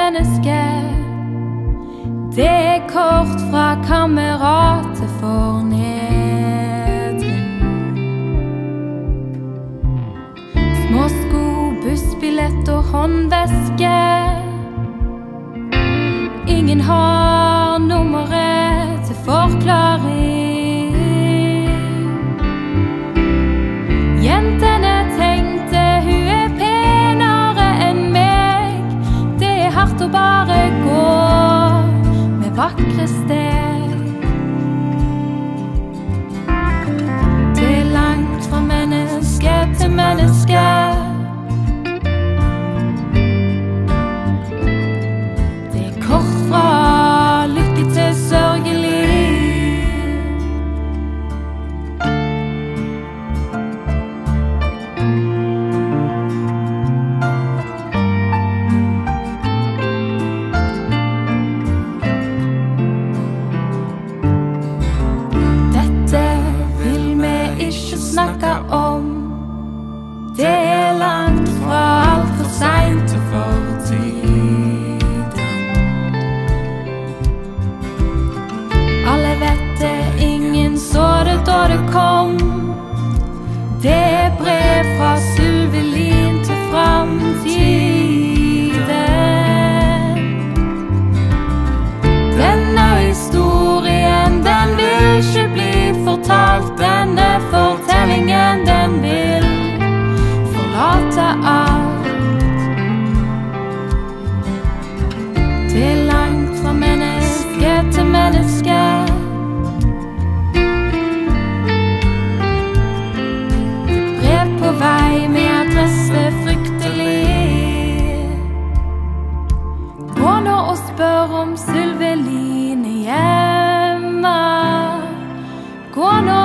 menneske. Det kort fra kamerat til fornedring. Små sko, bussbillett og håndveske. Ingen har nummeret til forklaring. Jentene tenkte hun penere enn meg. Det hardt å bare gå med vakre steg. Det langt fra menneske til menneske. Det kort fra lykke til sørgelig. Snakke om. Det langt fra alt for sent til fortiden. Alle vet det, ingen så det da det kom. Det brev fra Sylvelin til framtiden. Denne historien, den vil ikke bli fortalt. Denne fortellingen, den vil forlate alt. Det er langt fra menneske til menneske. Et brev på vei med adresse fryktelig. Gå nå og spør om Sylvelin er hjemme. Gå nå